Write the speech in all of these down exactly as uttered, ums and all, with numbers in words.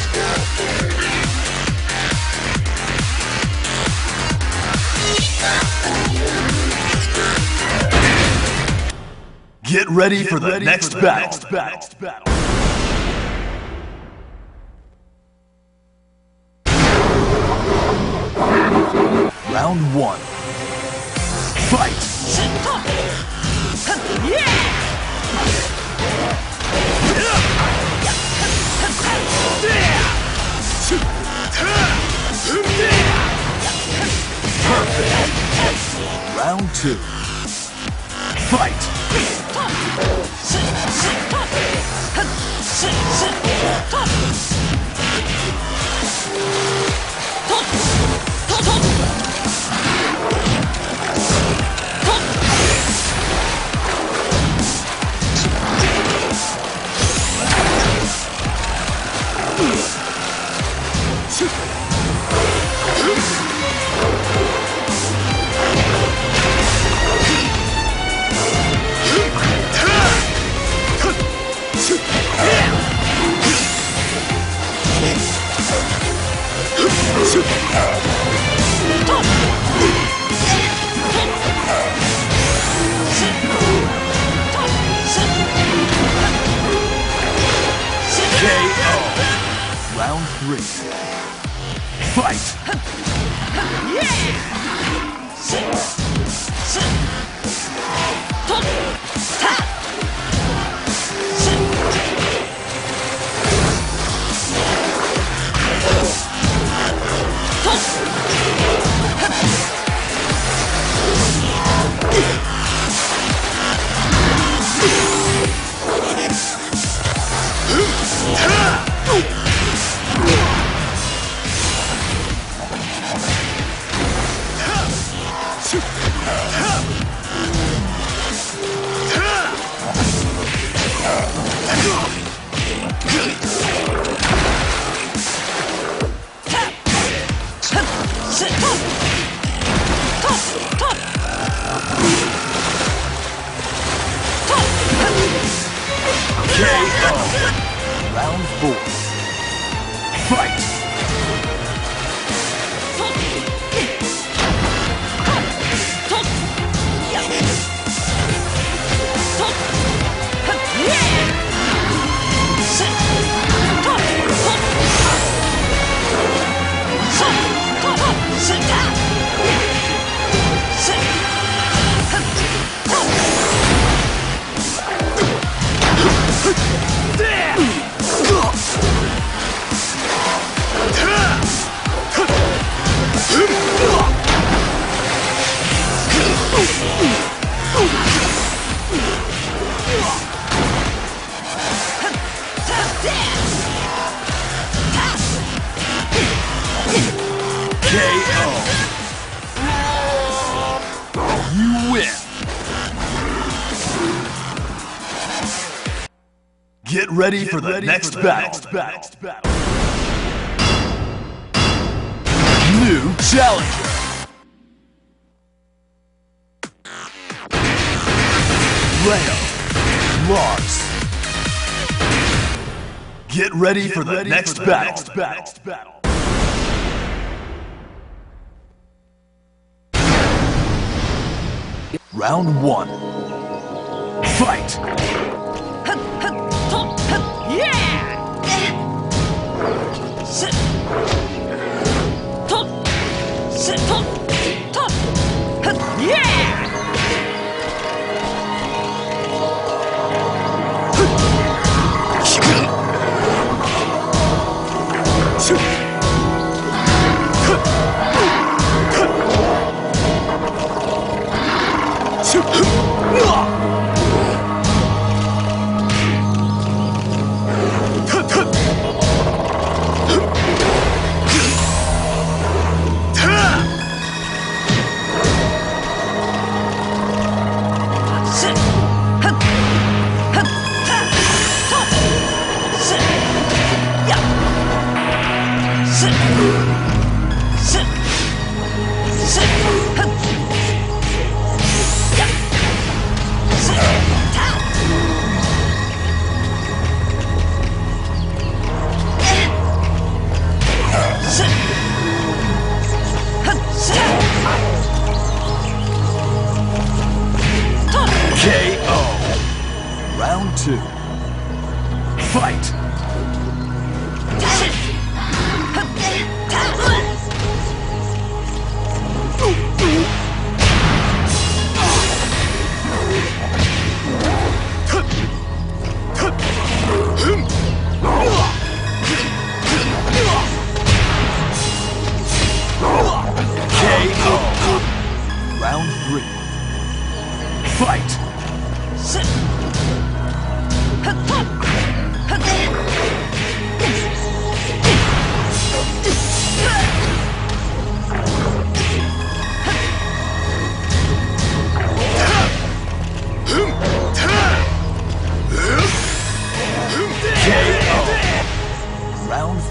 Get ready Get for the ready next for the battle. Next battle. Next battle. Round one. Fight! Perfect. Round two. Fight! K O. Round three. Fight! K O. Round four. Fight! K O. You win. Get ready Get for the ready next for the battle. Next battle. Next battle. New challenger. Leo Lars. Get ready Get for the, ready next, for the battle. next battle. Next battle. Round one. Fight!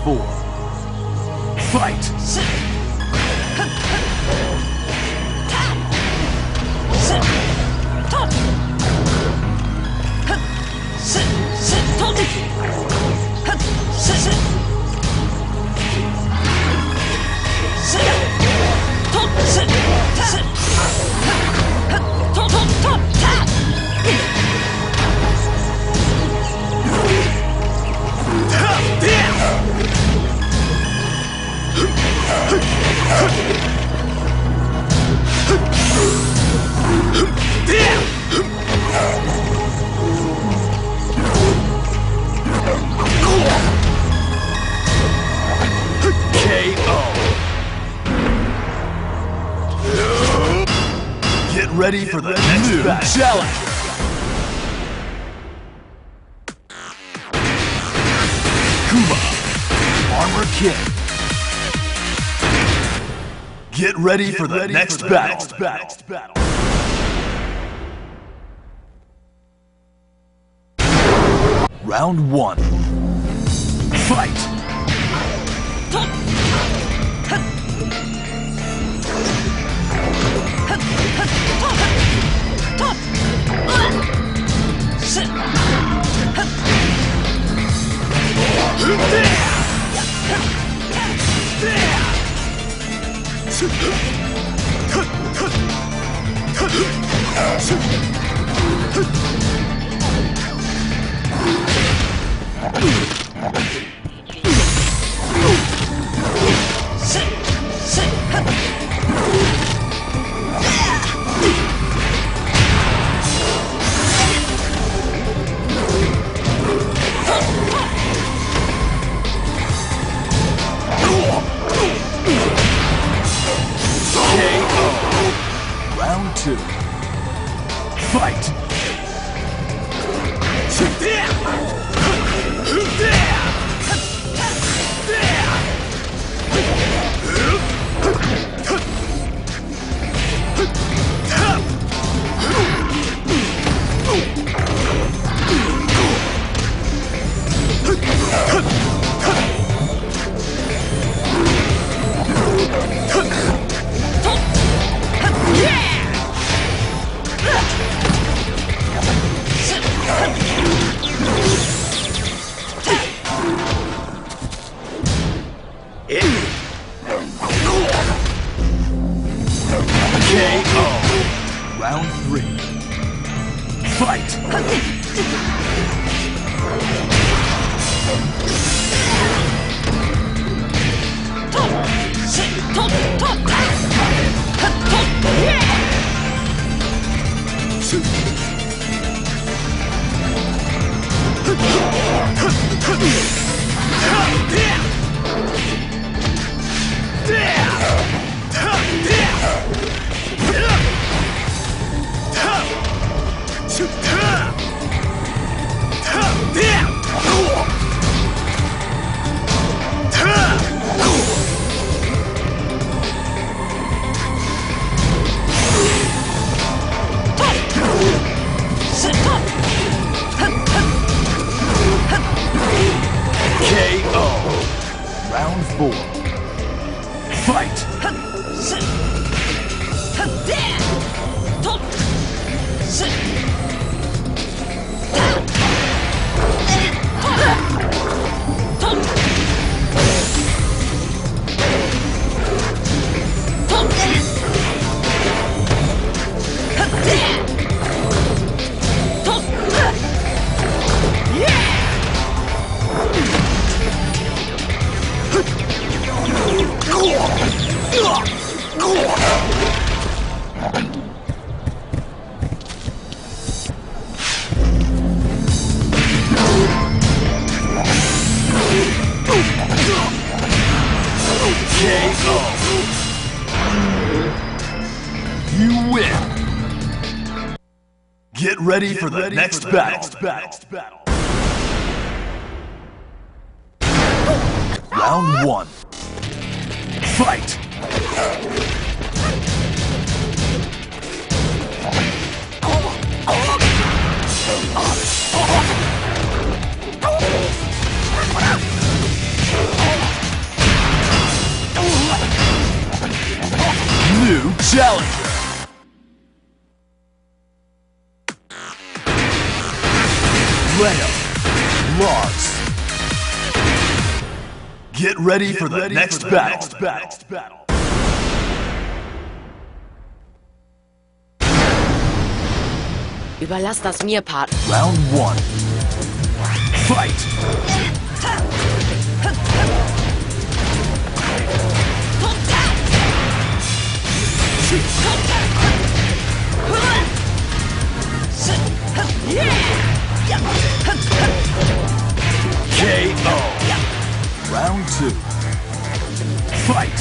four. Fight! Ready for the next battle. Challenge! Kuma, Armor King. Get ready Get for the ready next for the battle. Next battle. Round one. Fight! Round two. Fight! K O. Round three. Fight! K O. Round four. Fight! K O. You win. Get ready Get for the ready next for the battle. Next battle. Round one. Fight! Oh! New challenger. Leo, Lars. Get ready Get for the ready next for the battle. Next battle. Next battle. Überlass das mir, Partner. Round one. Fight. K O. Round two. Fight.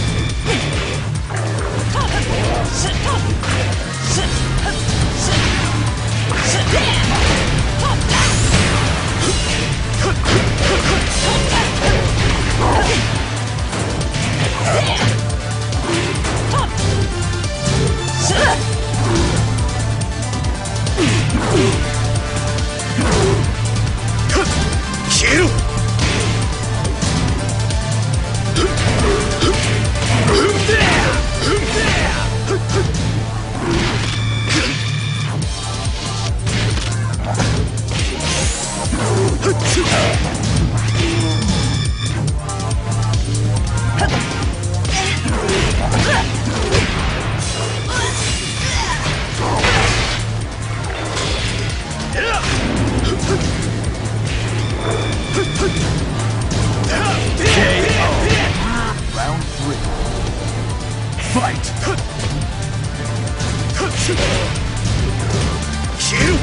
Kill! Round three. Fight! Kill!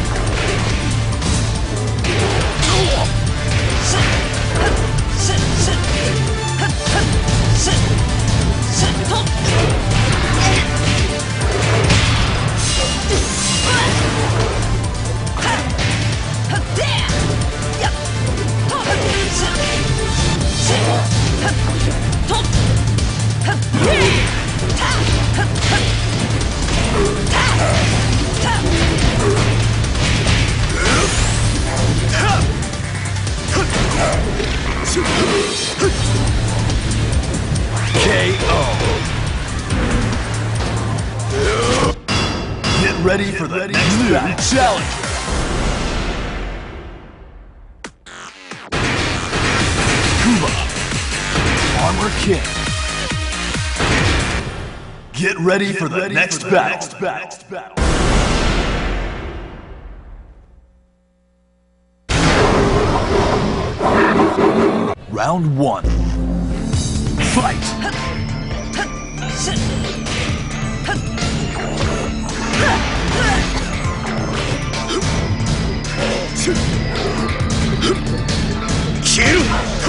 K O. Get ready for the ready next battle. Challenge. Kuma, Armor King. Get ready for the ready next for the battle. Next battle. Round one. Fight! Kill!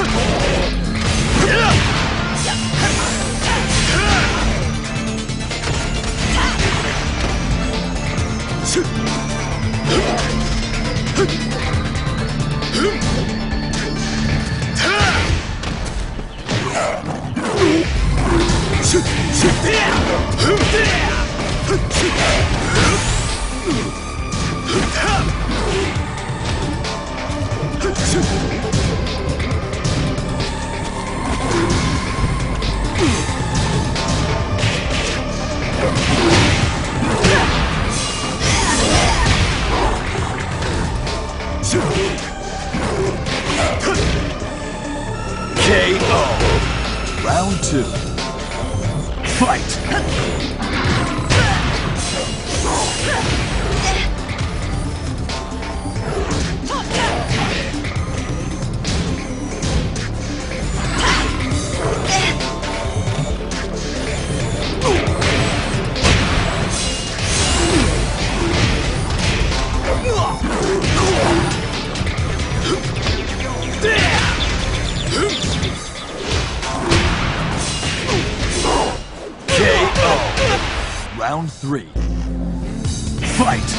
K O. Round two. Fight! K O. Round three. Fight!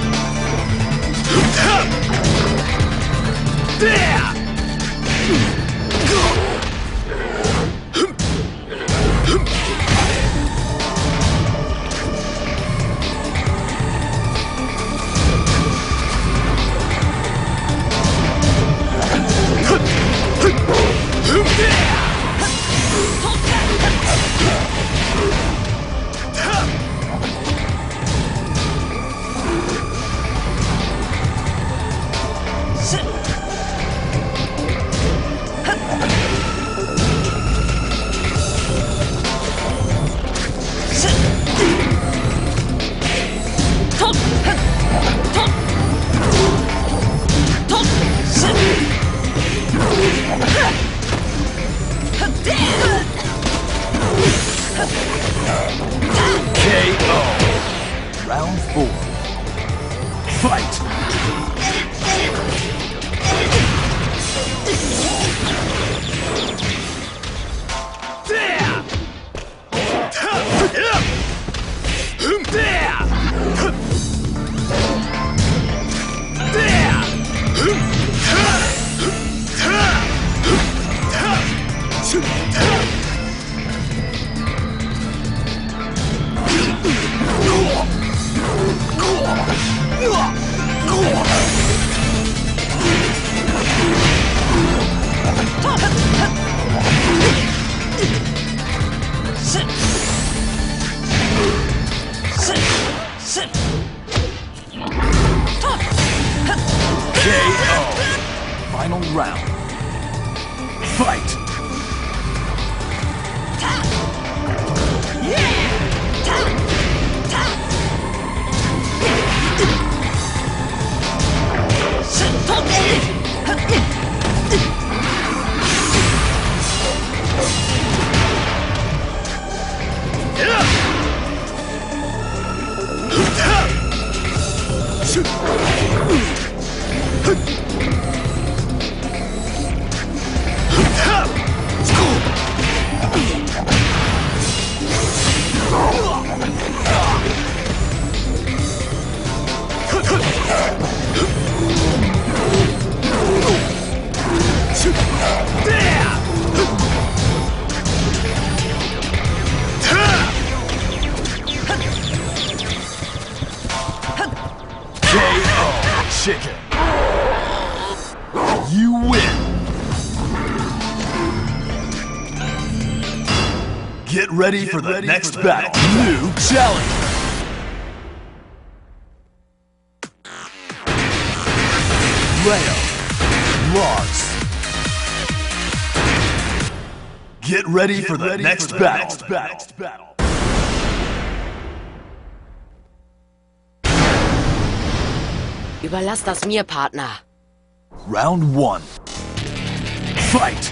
Yeah! Final round. Fight! Chicken. You win. Get ready Get for the ready next for the battle. Next New challenge. Leo. Lars. Get ready Get for the, ready next, for the battle. next battle. Next battle. Überlass das mir, Partner. Round one. Fight!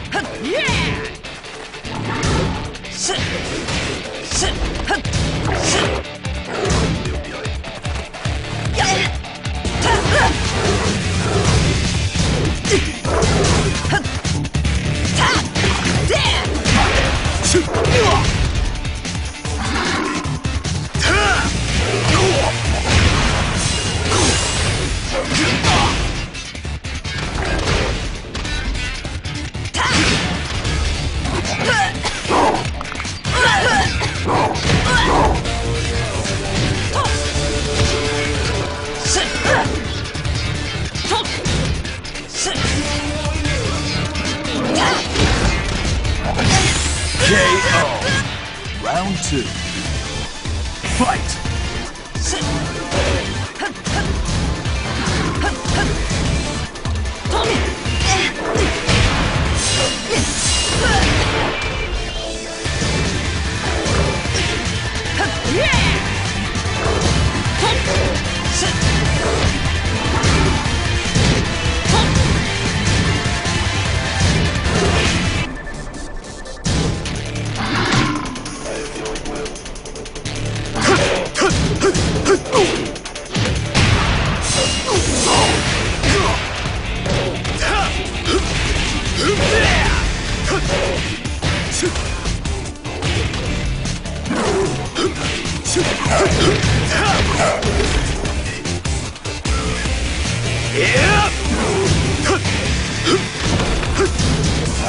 K O. Round two. Fight!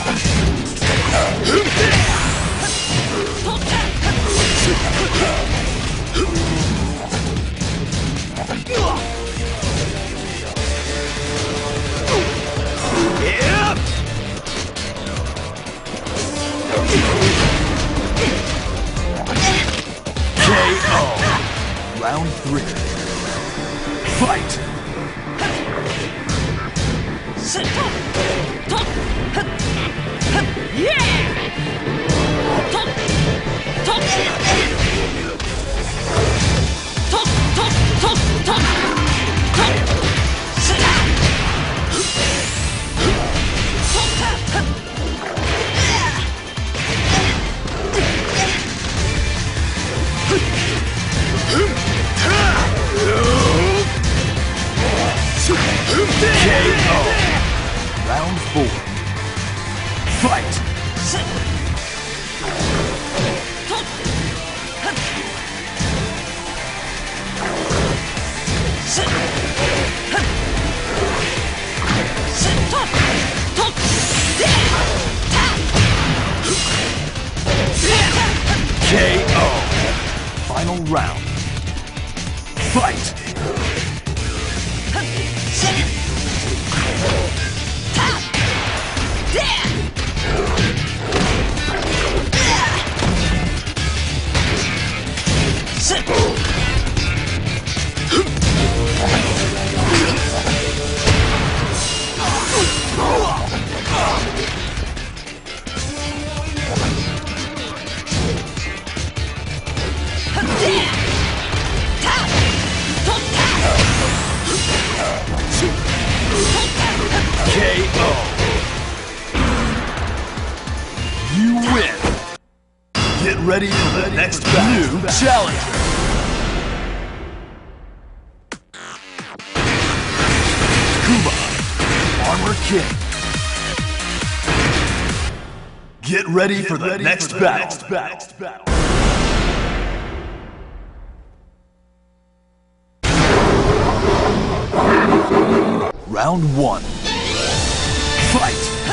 Round three. Fight! K O. Round four. Fight! K O. Final round. Fight! K O. You win. Get ready for the next new challenger. Kuma, Armor King. Get ready for the next battle. Round one. Fight!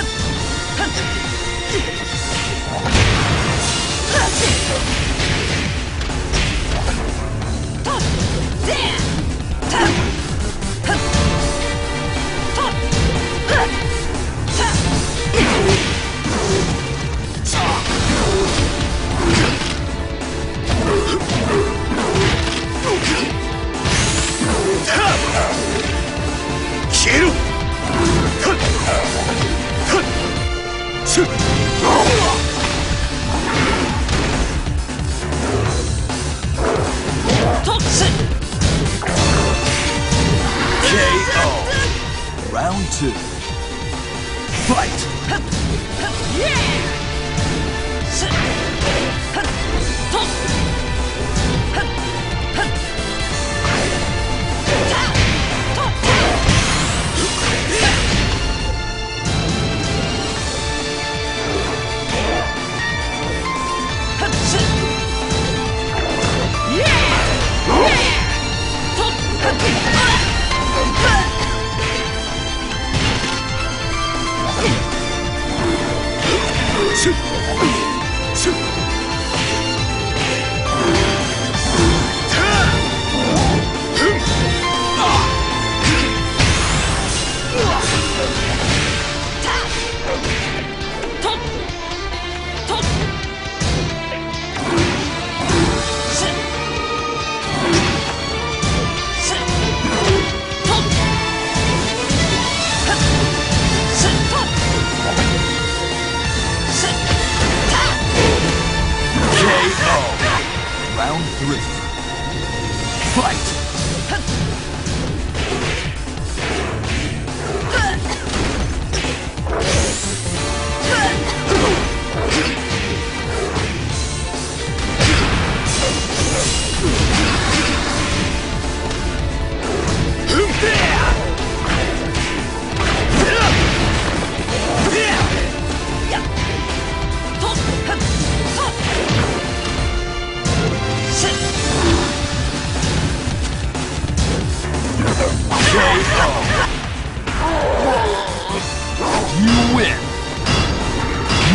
K O. Round two. Fight!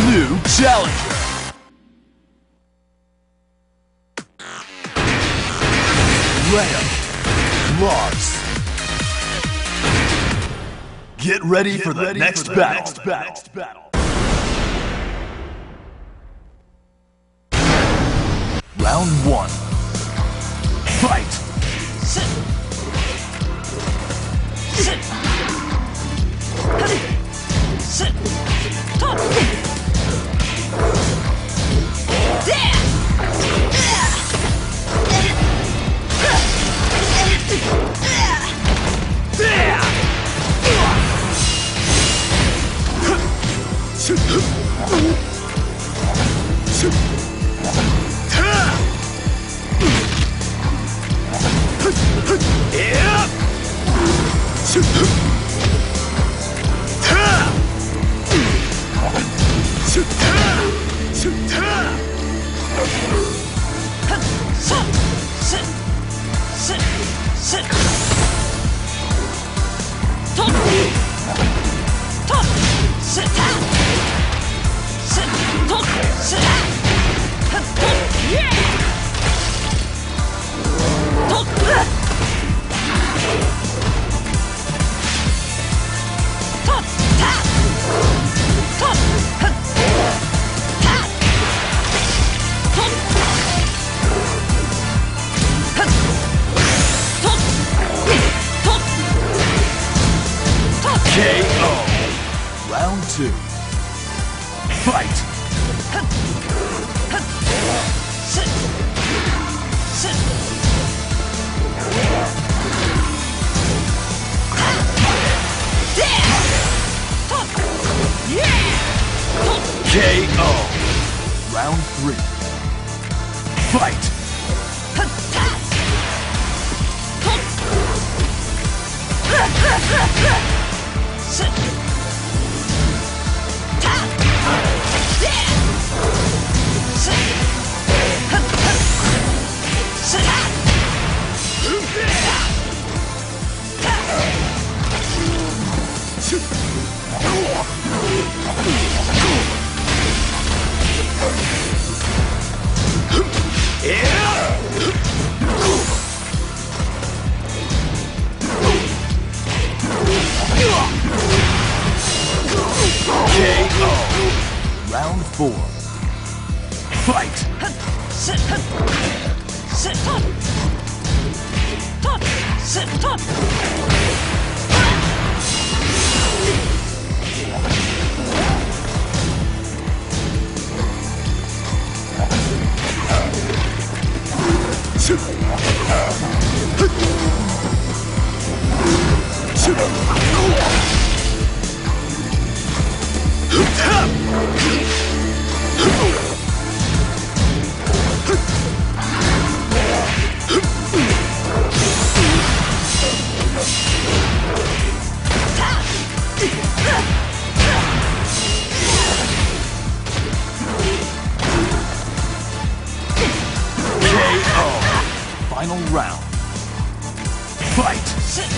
new challenger. Lamb lost. Get ready Get for the, ready next, for the battle. next battle. Next battle. Round one. Fight. Sit. Sit. Sit. Top. Yeah. K O. Round two. Fight. Sit. Sit. K O. Round three. Fight. Sit. K O. Round four. Fight. Sit. Sit. Top. Top. Sit. Top. Final round. Fight! Sit!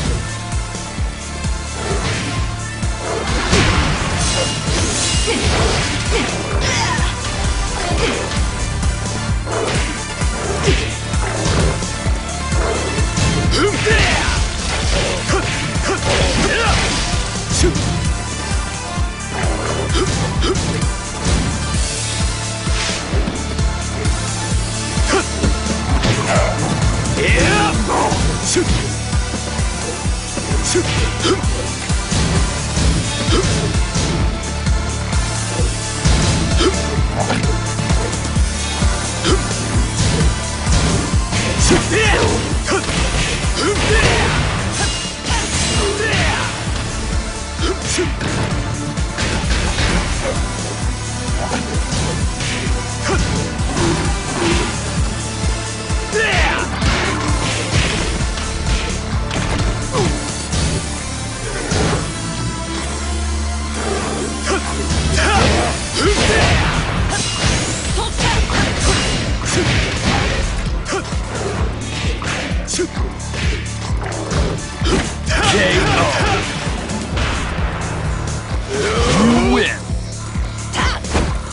You win.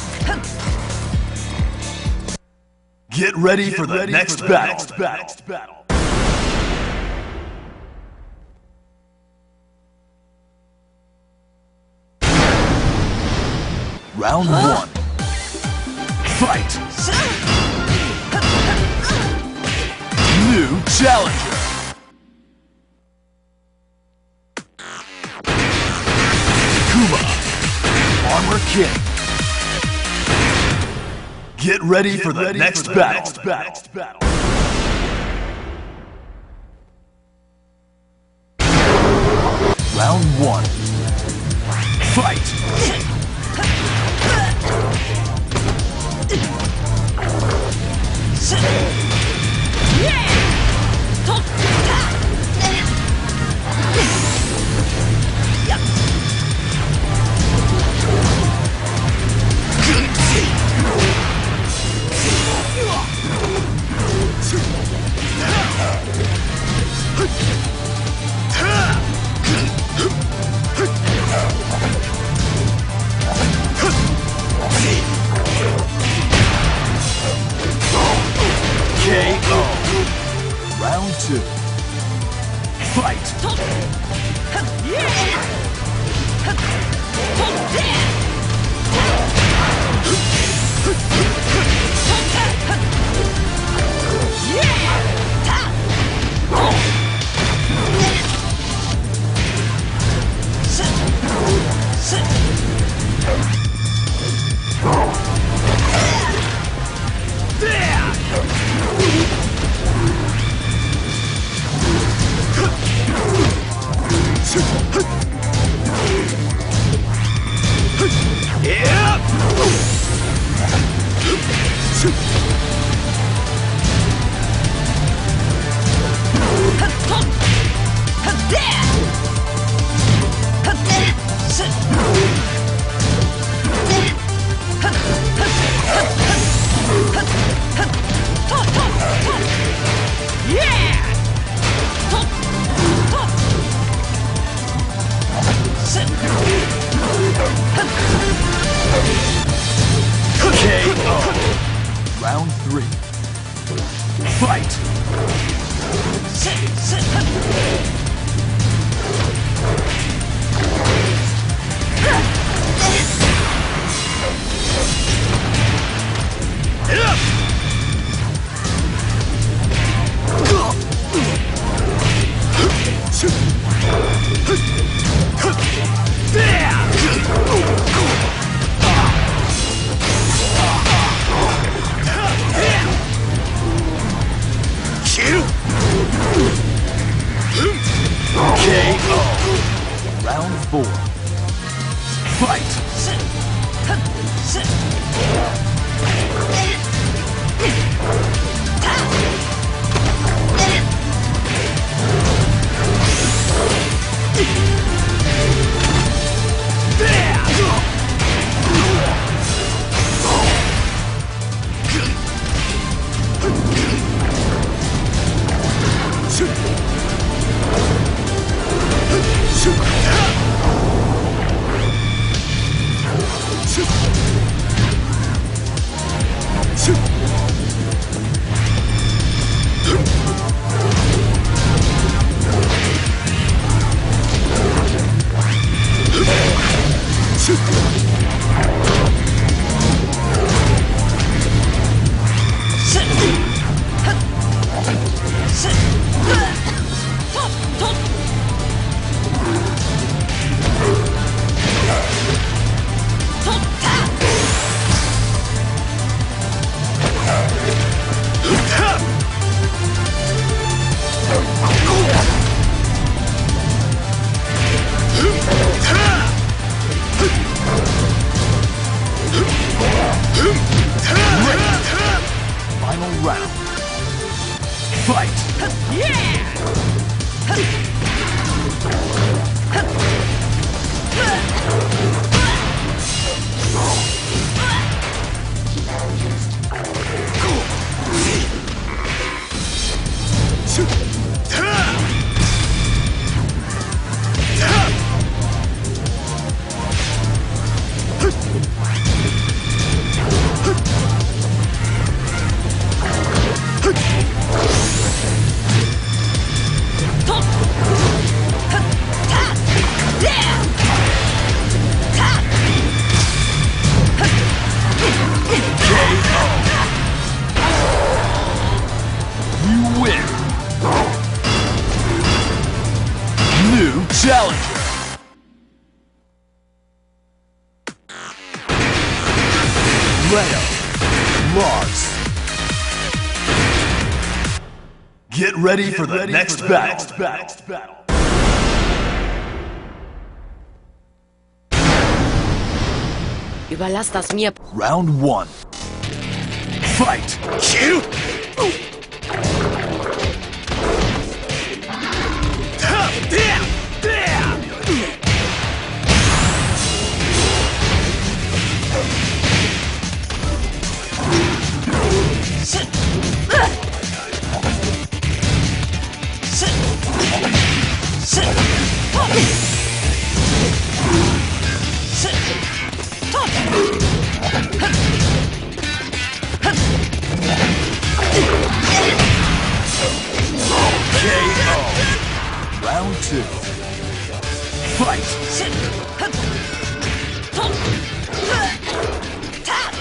Get ready for the next battle. Round one. Fight! New challenger! Kuma, Armor King. Get ready Get for the, ready next, for the battle. next battle. Round one. Fight! K O. Round two. Fight! K O. Round three. Fight! K O. Round four. Fight! Leo, Lars. Get ready Get for the ready next for the battle. Next battle. Überlass das mir. Round one. Fight. Kill. Sit. Sit. Sit. Talk. Sit. Talk. K O. Round two. Fight. Sit. Talk. Tap.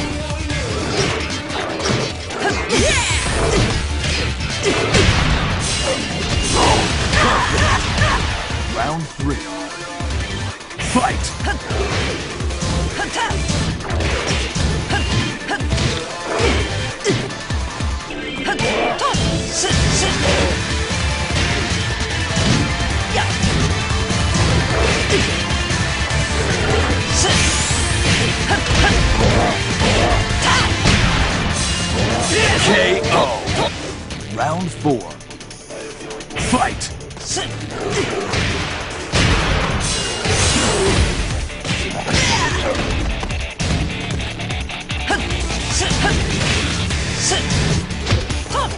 Round three. Fight. Sit, sit. Yeah. Sit. K O. Round four. Fight. Sit. Sit. Sit. Talk.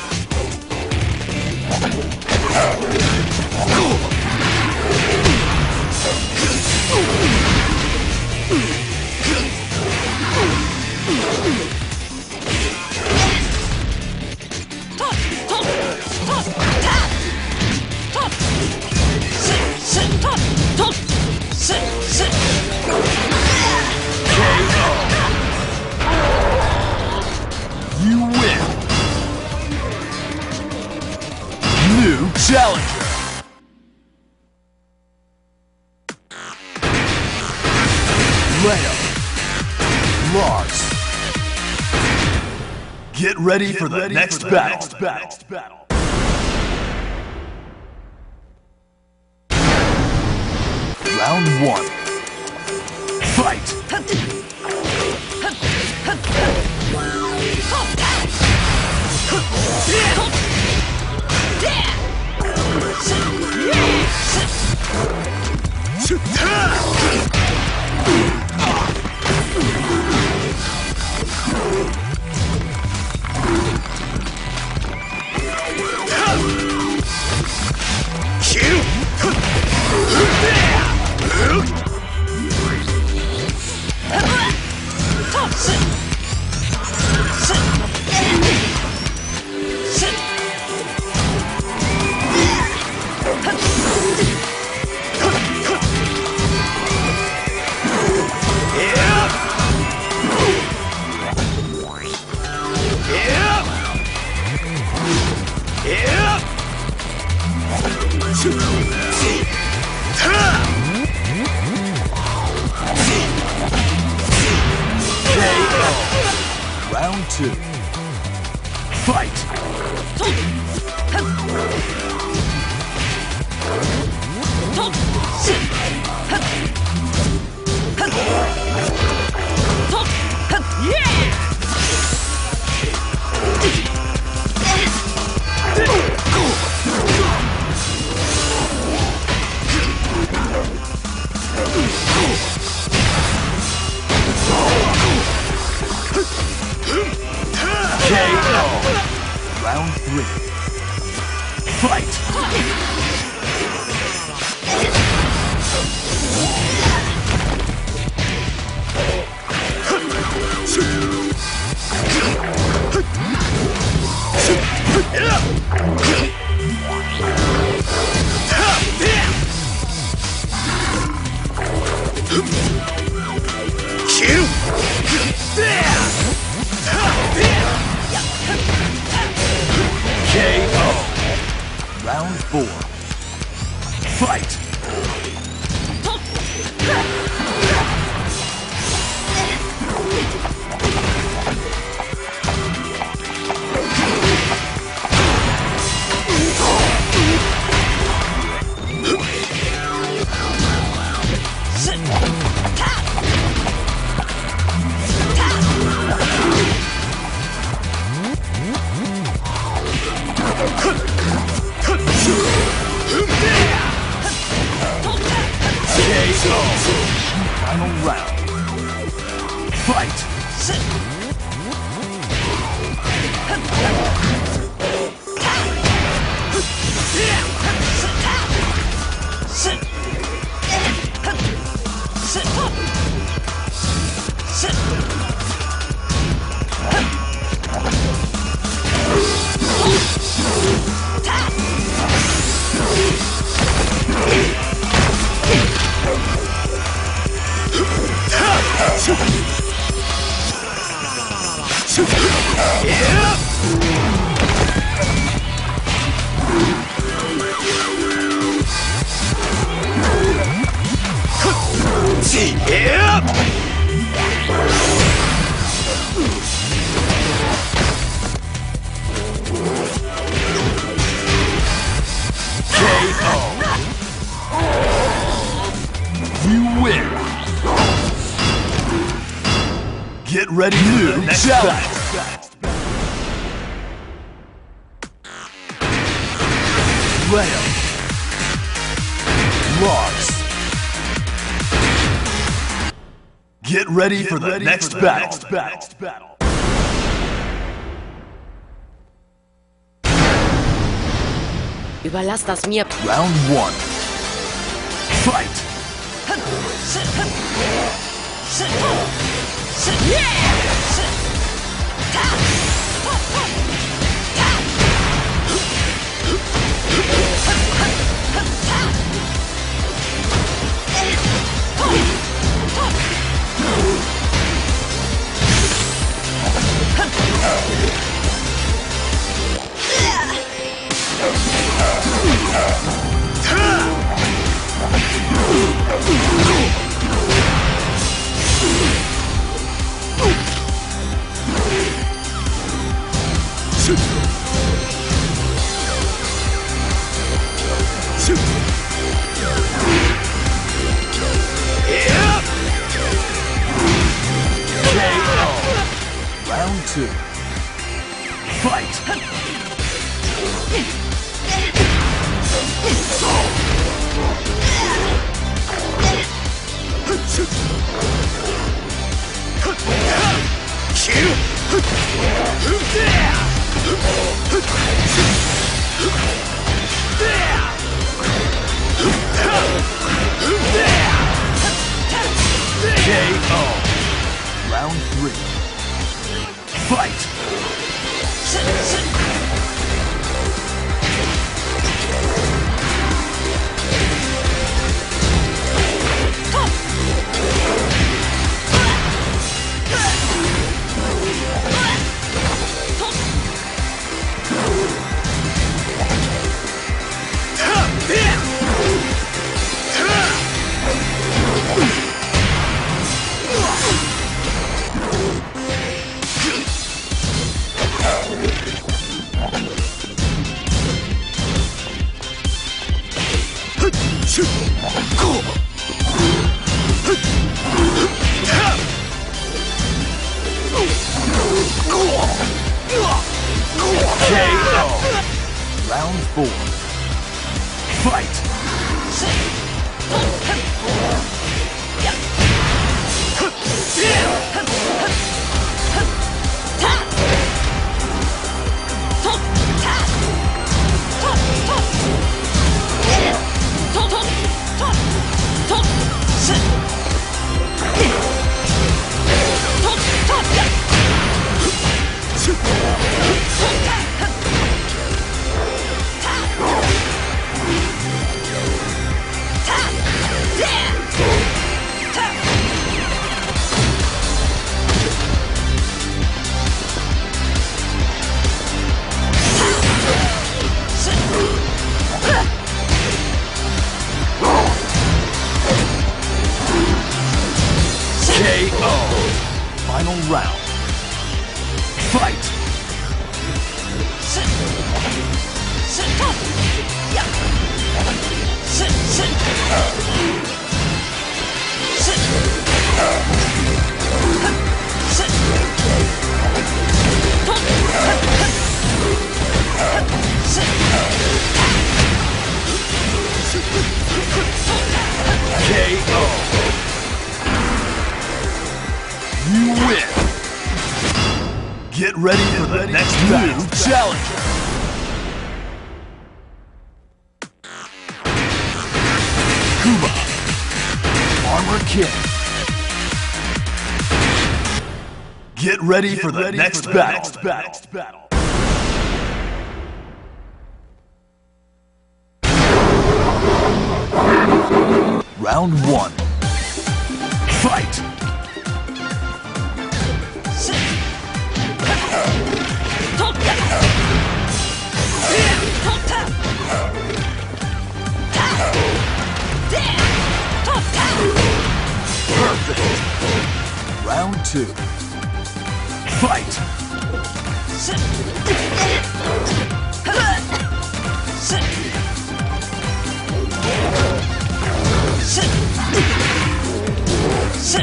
You win. New challenger. Leo, Lars. Get ready Get for the, ready next, for the battle. next battle. Next battle. Round one. Fight. Round two. Fight! K O. Round three. Fight! K O. Round four. Fight! Final round. Fight! You win! Get ready for the next challenge! Leia Lars. Get ready Get for the, ready next, for the battle. next battle. Überlass das mir. Round one. Fight! Round two. Fight! K O. Round three. Fight! K O. Round four. Fight! K O. Final round. Fight! Get ready for the next new challenger. Kuma. Armor King. Get ready for the next battle. Round one. Fight! Perfect! Round two. Fight! Sit! Sit! Sit! Sit!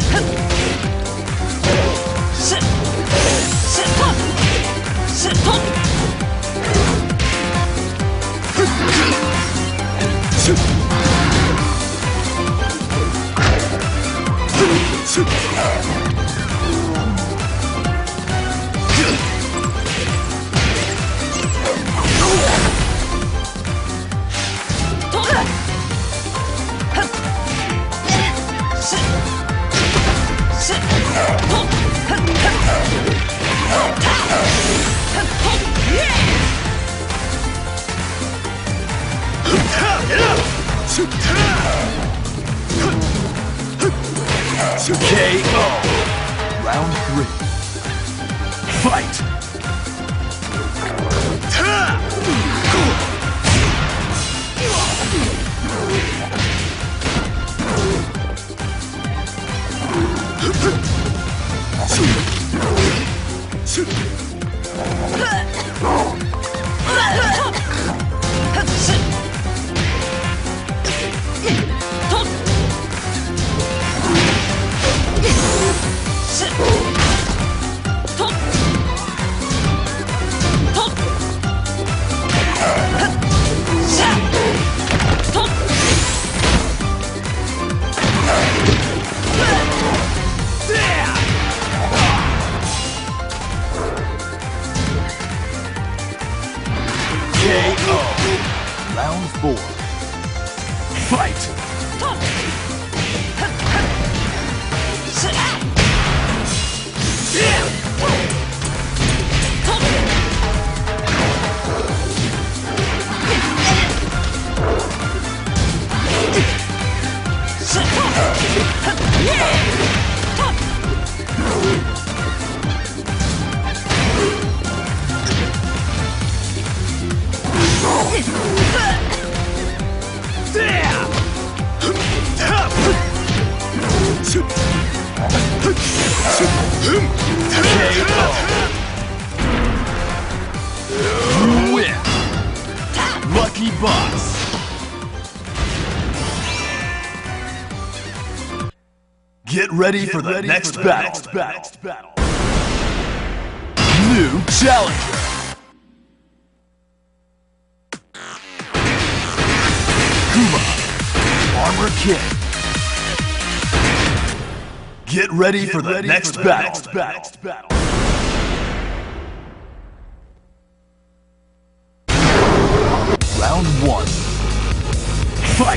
Sit! Sit up! Sit up! K O. Round three. Fight! K O. Round four. Fight! You win! Lucky Boss! Get ready for the next battle. New challenger! Kuma. Armor King. Get ready for the next battle. Round one. Fight!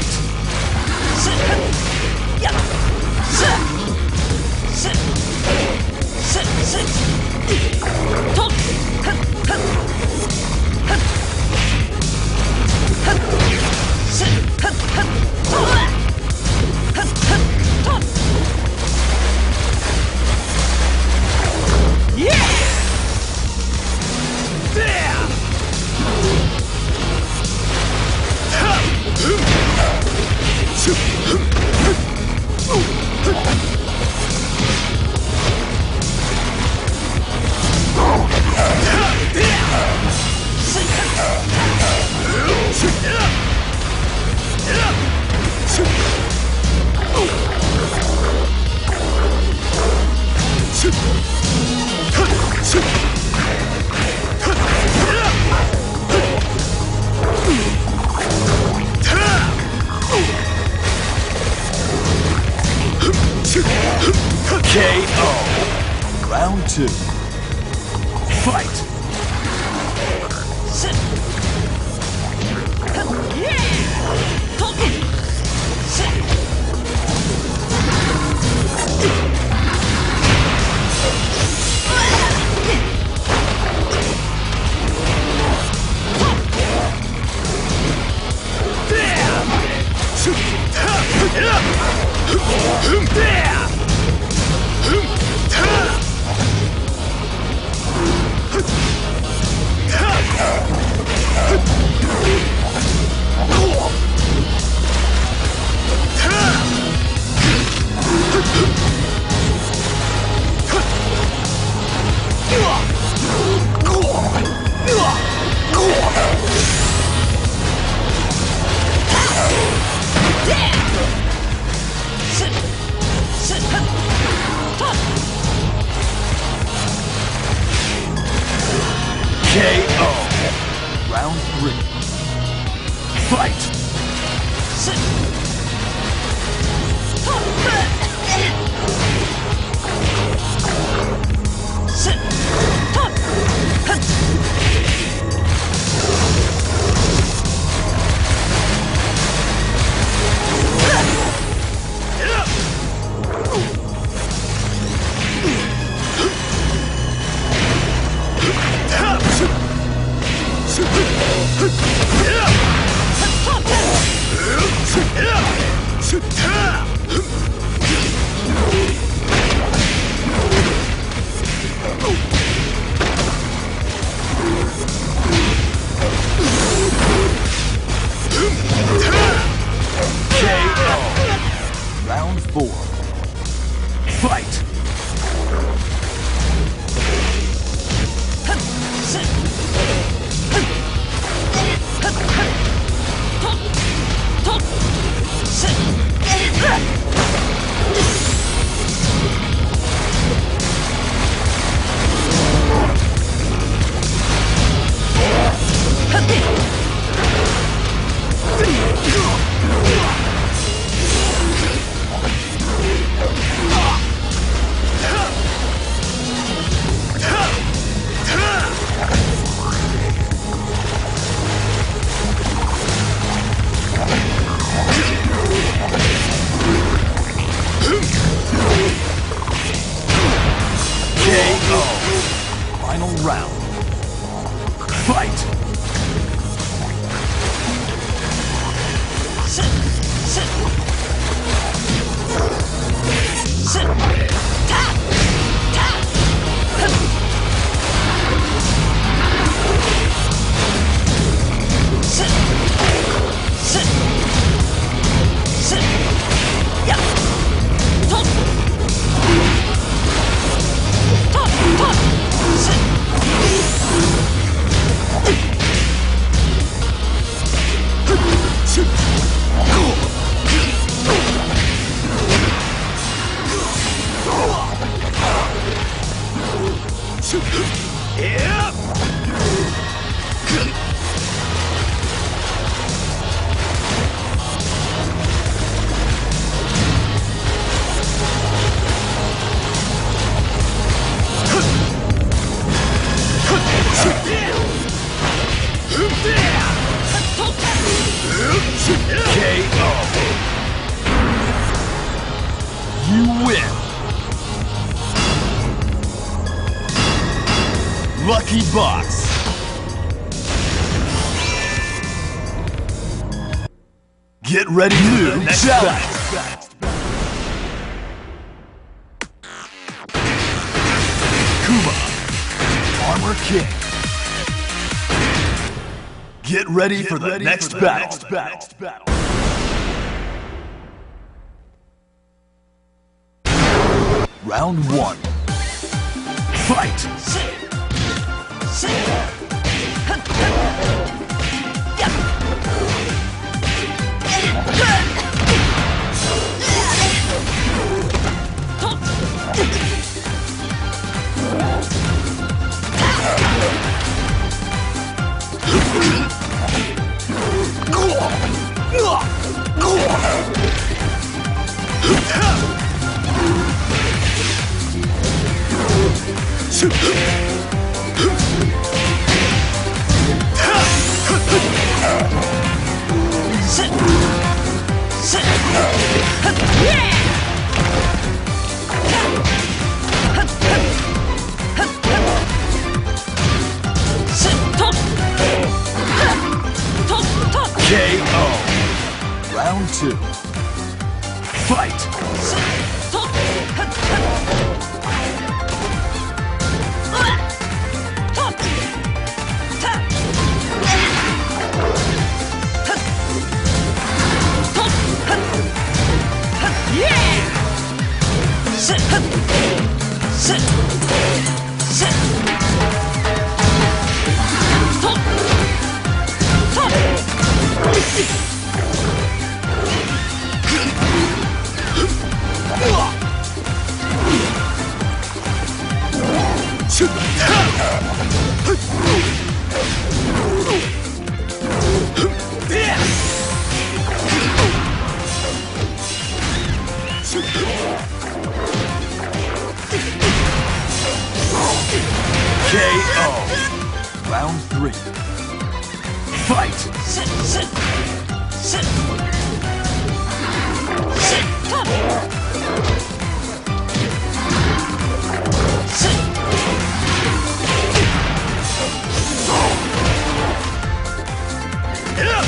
K O. Round two. Fight! Sit. Yeah! Sit. K O. Round three. Fight! Sit. Sit. Round four. Fight! K O. Final round. Fight! Sit. Sit. Sit. Tap. Tap. Sit. Sit. Sit. Yeah. Talk. Talk. Talk. Sit. K O. You win. Lucky Box. Get ready to next challenge. Kuma, Armor King. Get ready Get for the, ready next, for the battle. next battle. Next battle. Round one. Fight! Sit. Sit. Shoot! K O. Round three. Fight! Sit, sit, sit, sit, top. Sit. Get up!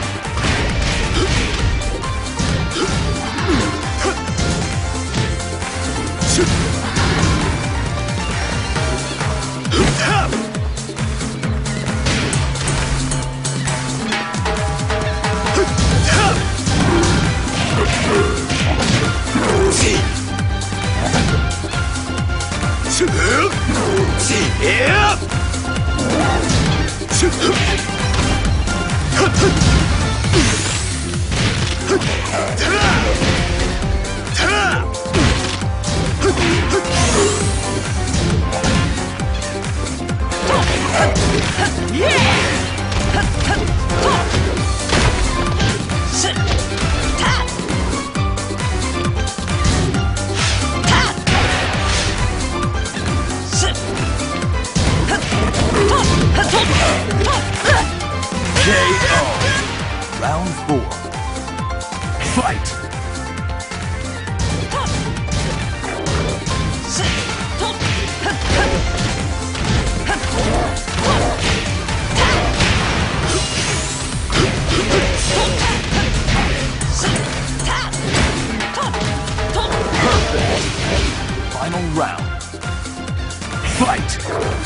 K O. Round four. Fight! Final round. Fight!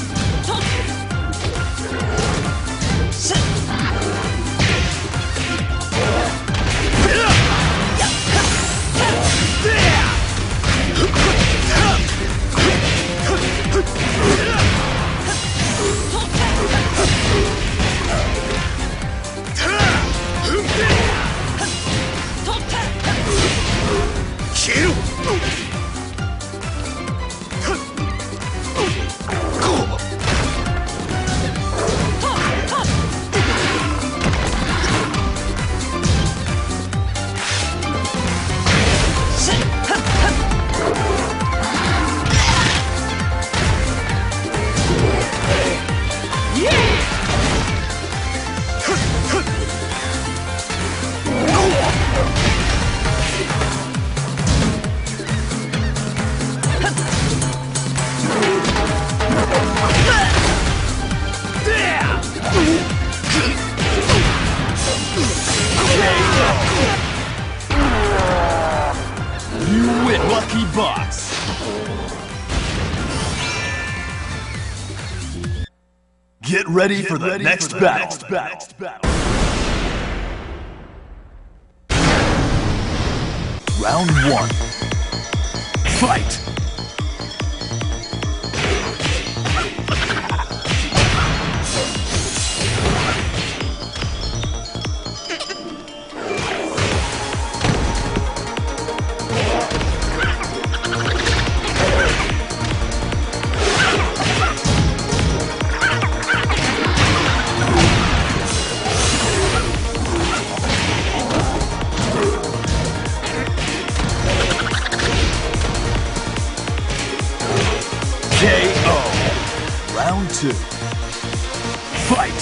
Lucky Box. Get ready Get for the, ready next, for the battle. next battle. Next battle. Round one. Fight! K O. Round two. Fight!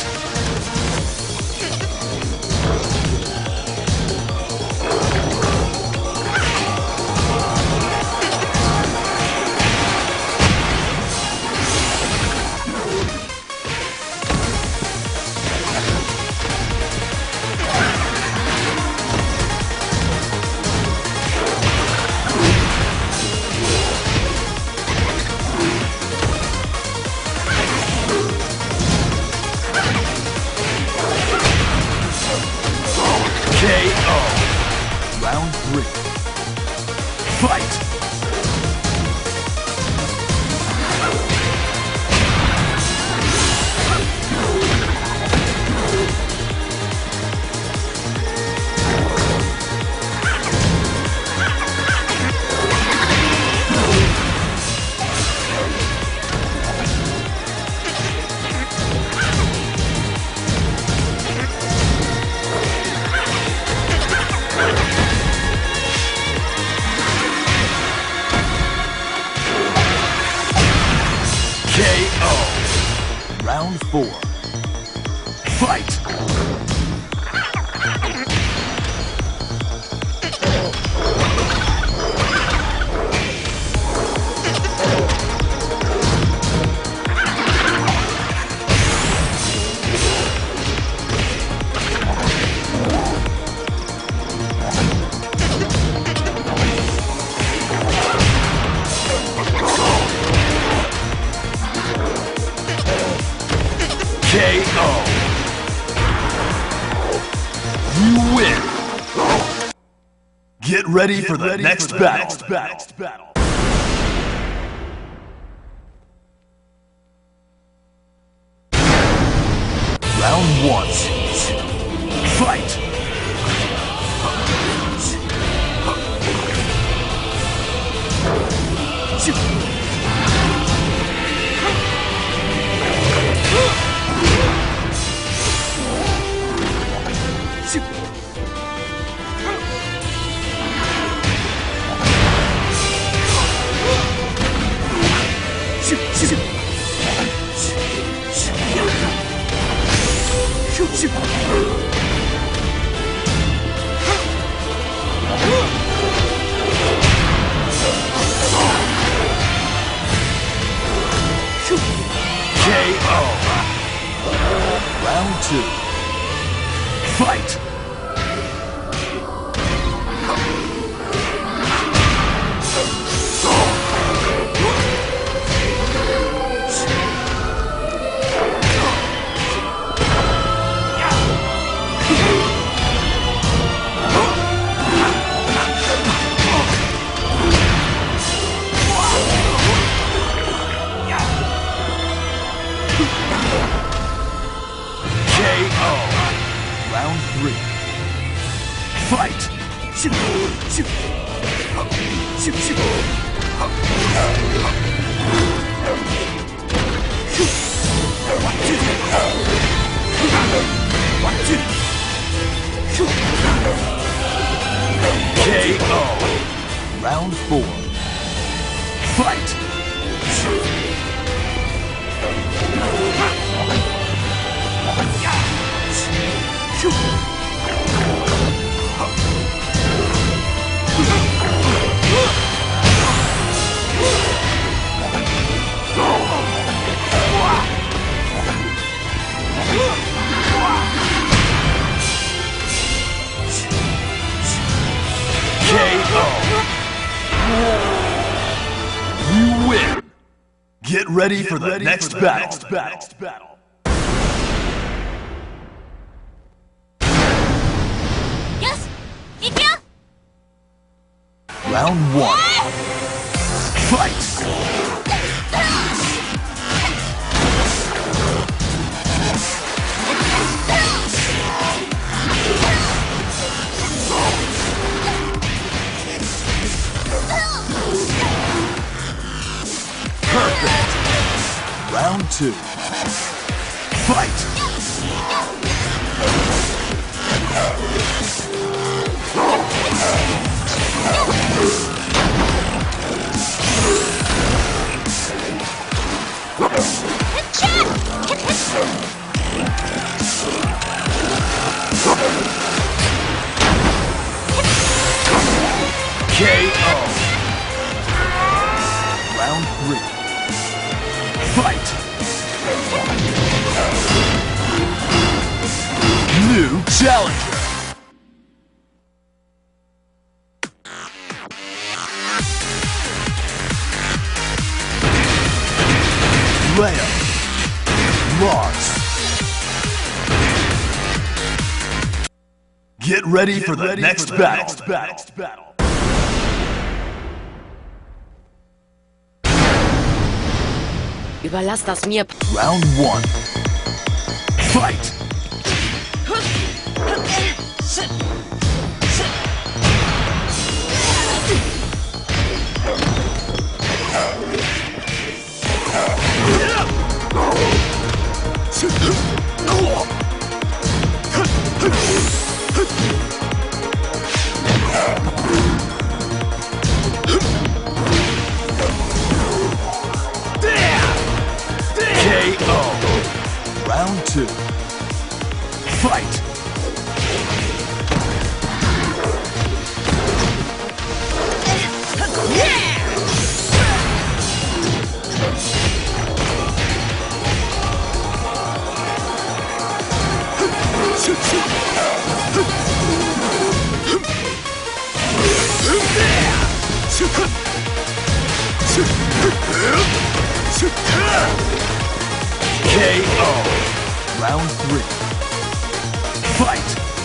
Fight! K O. Round four. Fight! K O. You win. Get ready Get for the ready next for the battle. Next battle. Next battle. Round one. Fight. K O. Round two. Fight! K O. Round three. Fight! Shoot! Shoot! Shoot! Shoot! K O. Round four. Fight! K O. You win. Get ready Get for the, ready next, for the battle. next battle. Next battle. Round one. Fight! Perfect! Round two. Fight! K O. Round three. Fight! New challenger. Leia. Lars. Get ready Get for the, ready next, for the battle. next battle. Next battle. Überlass das mir. Round one. Fight! Sit. K O. Round two. Fight! K O. Round three. Fight!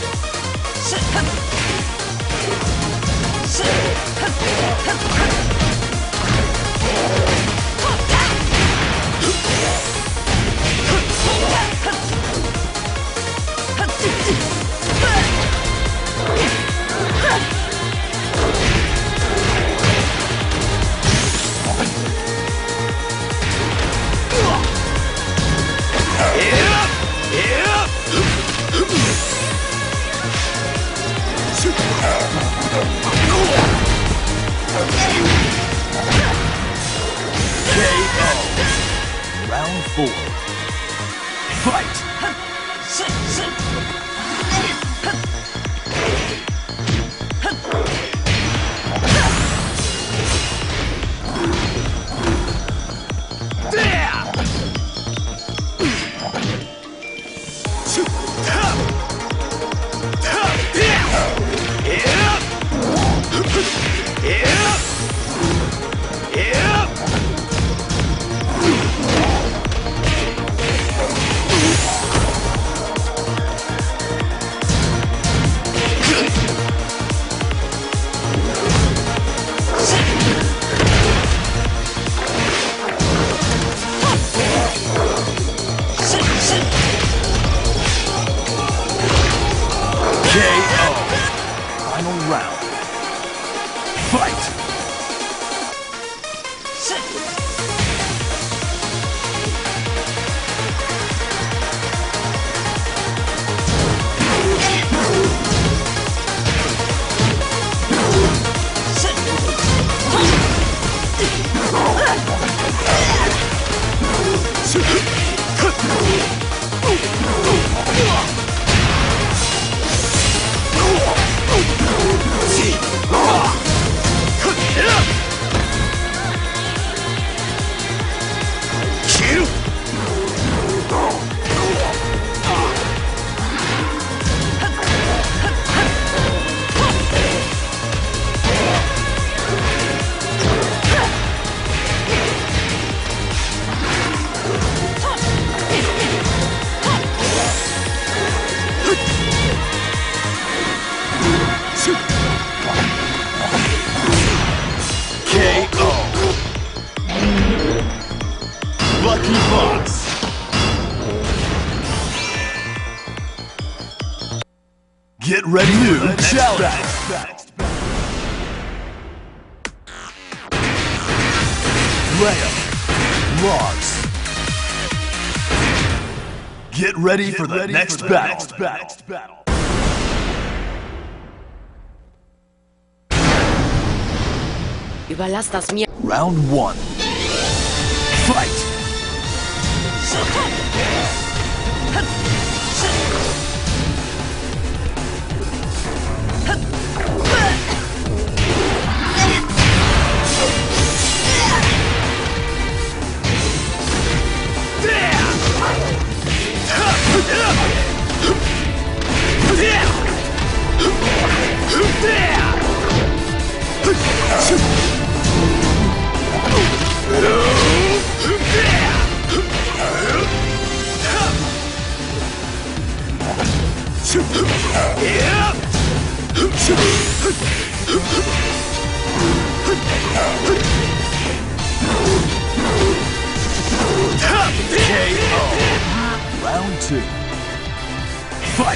K O. Round four. Fight! K O. Final round. Fight! K O. Lucky Box. Get ready to challenge. Graham. Logs. Get ready for the next battle. Überlass das mir. Round one. Fight! two. Fight!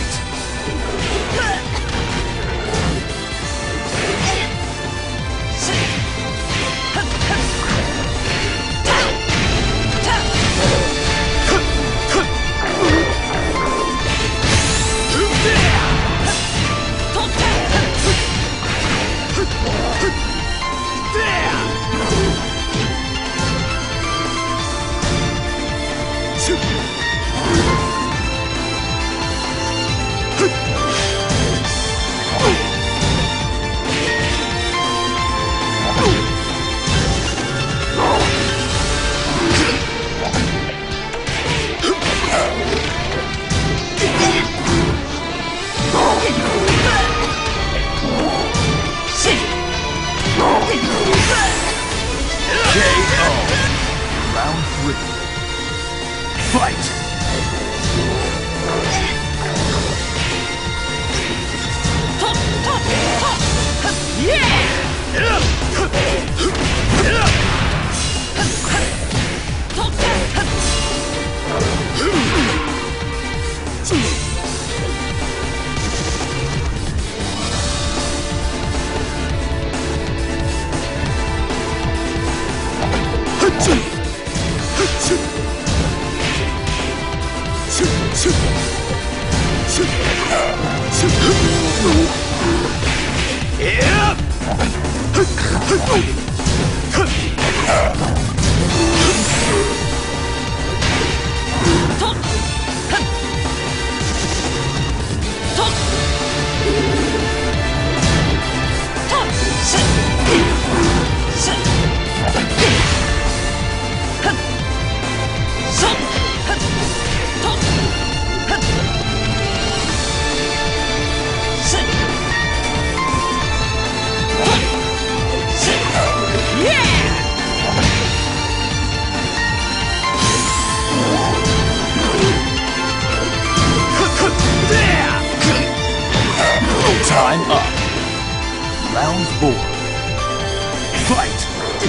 Time up. Round four. Fight!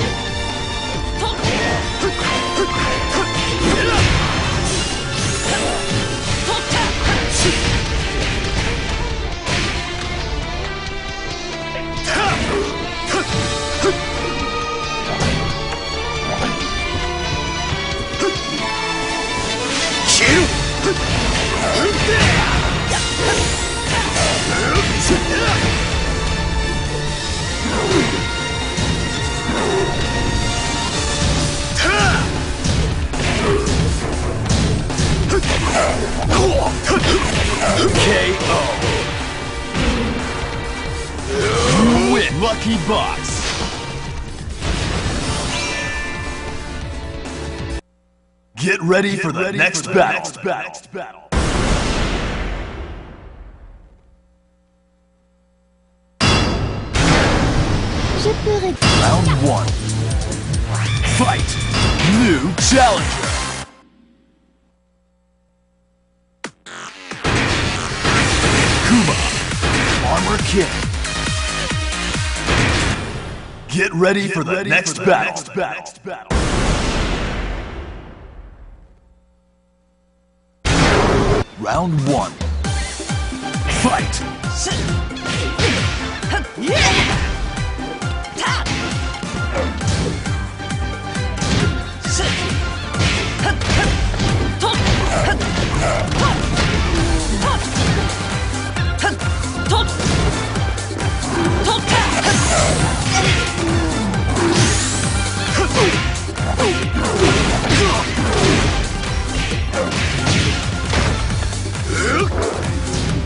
K O. You win, Lucky Box. Get ready Get for the ready next for the battle. Next battle. battle. Je peux répondre. Round one. Fight. New challenger. Kuma. Armor King. Get ready Get for the ready next for the battle. Next battle. Next battle. Round one. Fight!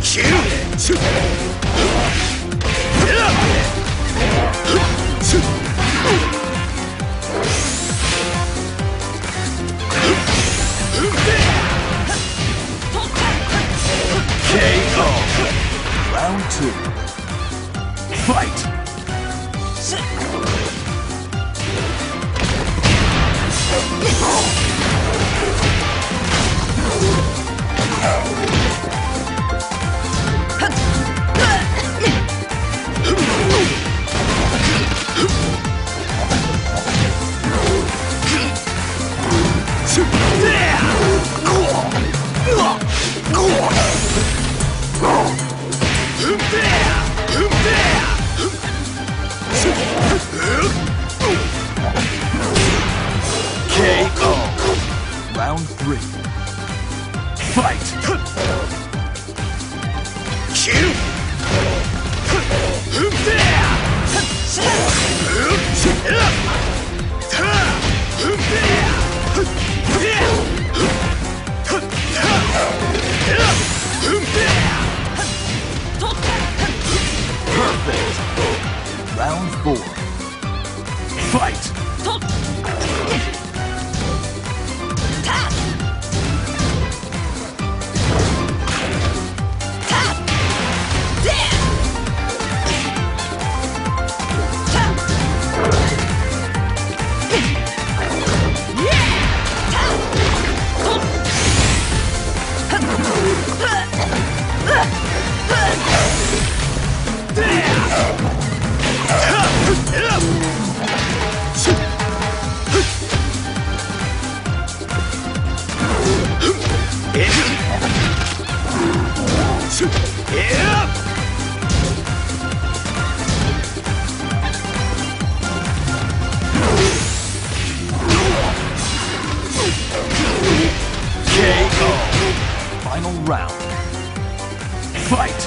Kill! Fight! K O. Final round. Fight!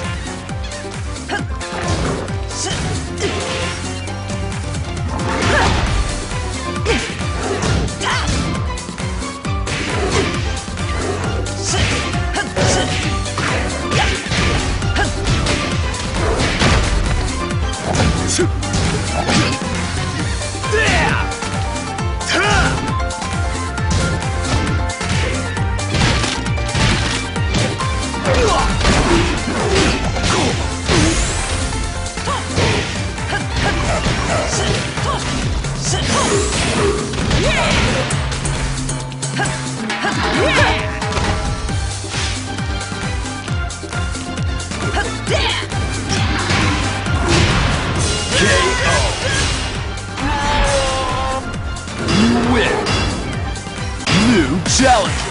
Challenger!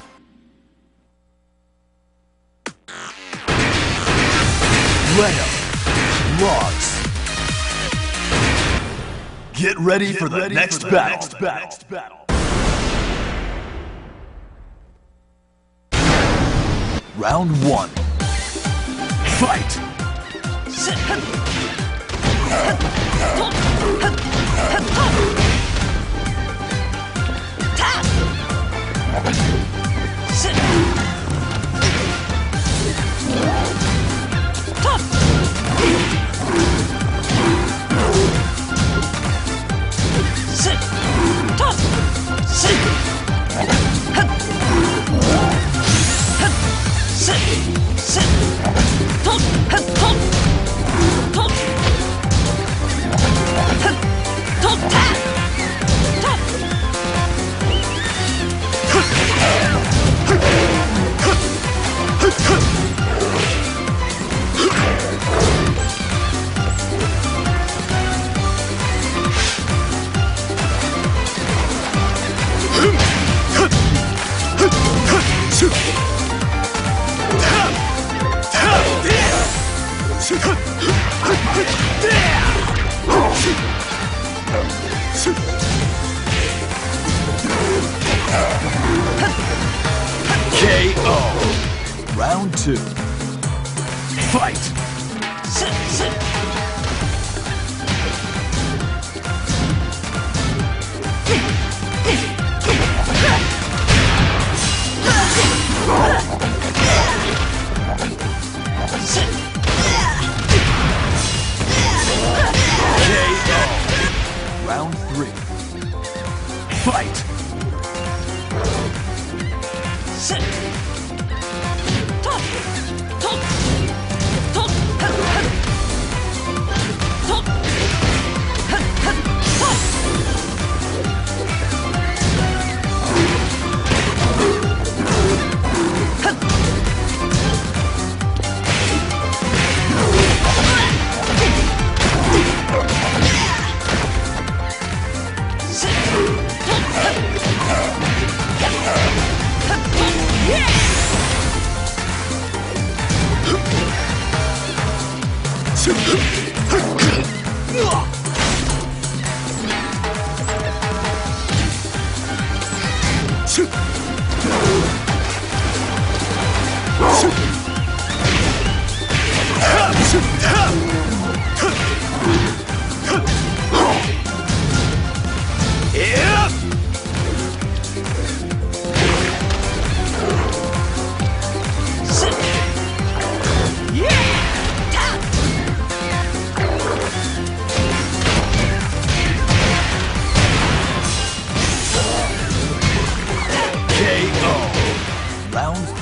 Leo, Logs. Get ready Get for the, ready next, for the battle. next battle. Next battle. Round one. Fight! K O. Round two. Fight! Round three. Fight!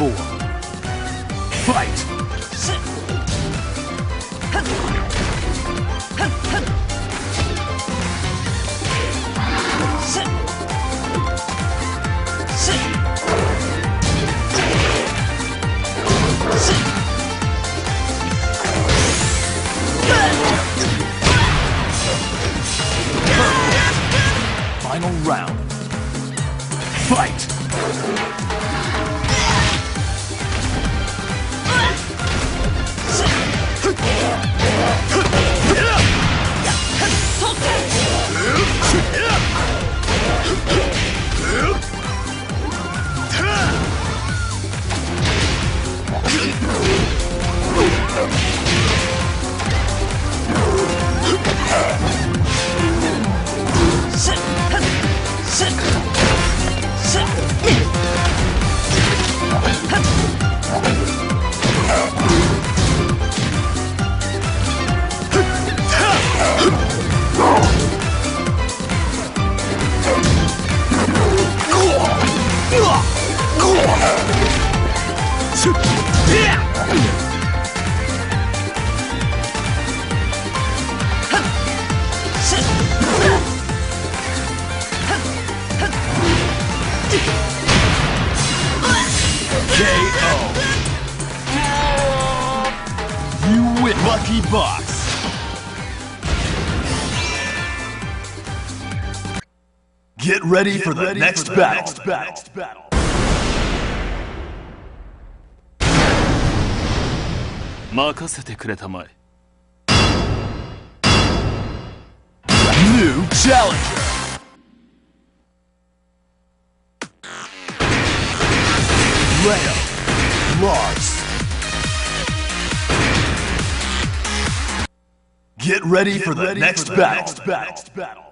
four. Fight! Final round. Fight! K O. You win. Lucky Box. Get ready Get for the, ready next, for the battle. next battle. New challenger. Leo, Lars. Get ready Get for the, ready next, for the battle. next battle.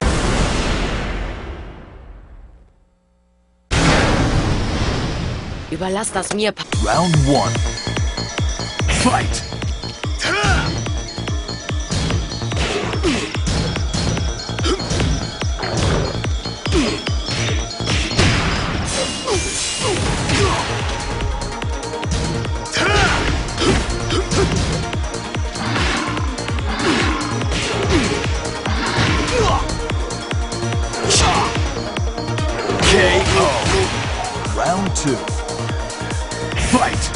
Überlass das mir. Round one. Fight. K O. Round two. Fight!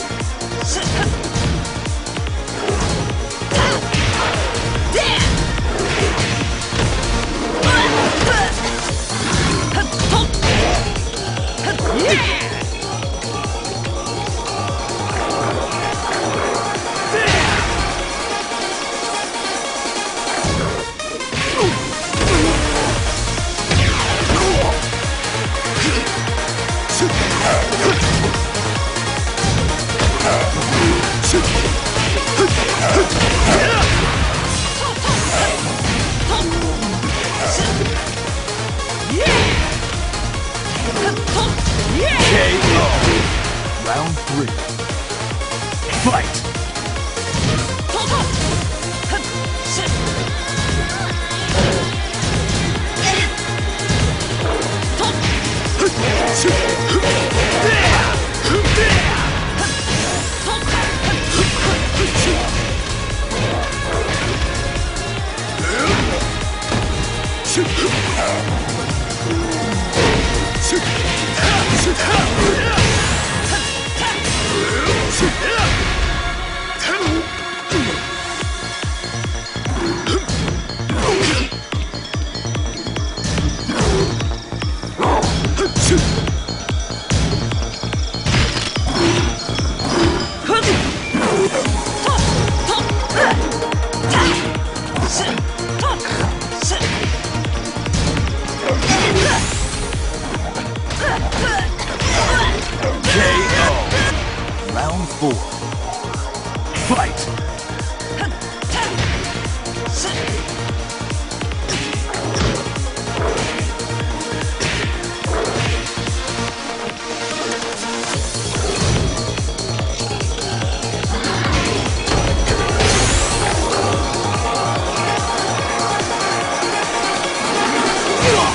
K O. Round three. Fight! Four. Fight! Ugh!